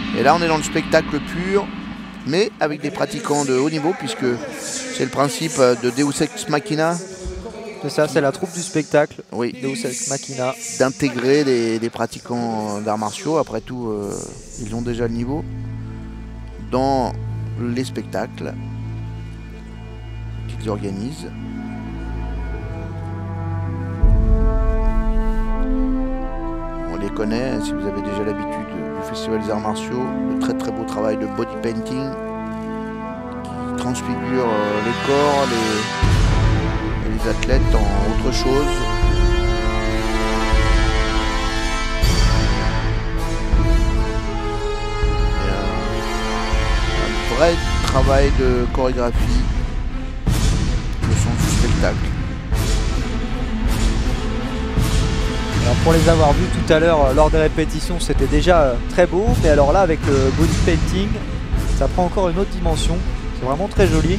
Et là on est dans le spectacle pur, mais avec des pratiquants de haut niveau, puisque c'est le principe de Deus Ex Machina. C'est ça, c'est la troupe du spectacle. Oui. Deus Ex Machina. D'intégrer des pratiquants d'arts martiaux, après tout ils ont déjà le niveau, dans les spectacles qu'ils organisent. On les connaît, si vous avez déjà l'habitude du Festival des Arts Martiaux, le très très beau travail de body painting qui transfigure les corps, les athlètes en autre chose. Et un vrai travail de chorégraphie, le sens du spectacle. Alors pour les avoir vus tout à l'heure lors des répétitions, c'était déjà très beau, mais alors là avec le body painting, ça prend encore une autre dimension. C'est vraiment très joli.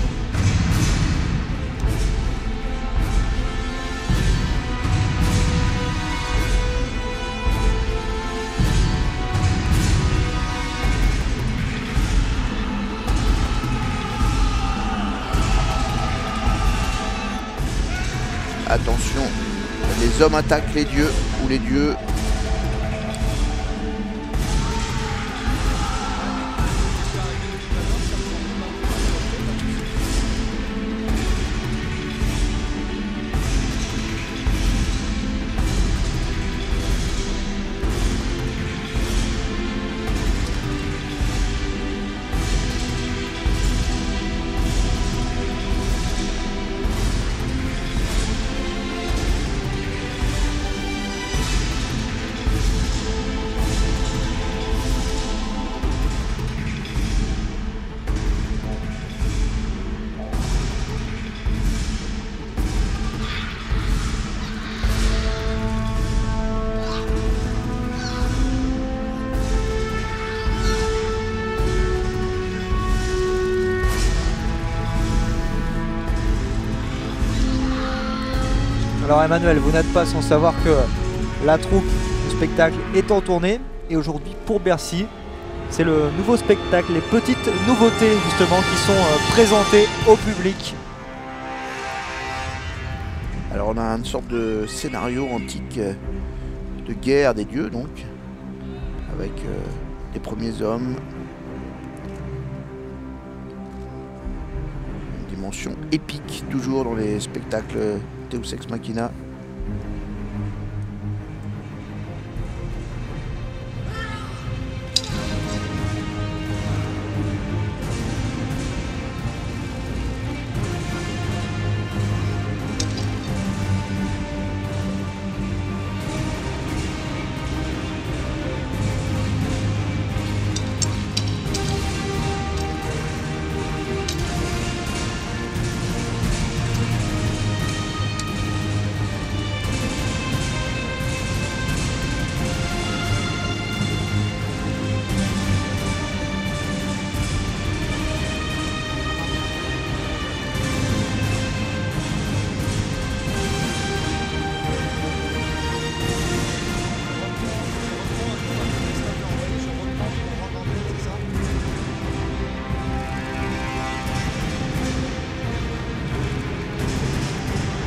Attention, les hommes attaquent les dieux, ou les dieux. Alors Emmanuel, vous n'êtes pas sans savoir que la troupe du spectacle est en tournée et aujourd'hui pour Bercy, c'est le nouveau spectacle, les petites nouveautés justement qui sont présentées au public. Alors on a une sorte de scénario antique de guerre des dieux, donc avec les premiers hommes, une dimension épique toujours dans les spectacles Deus Ex Machina.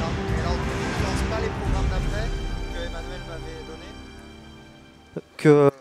Que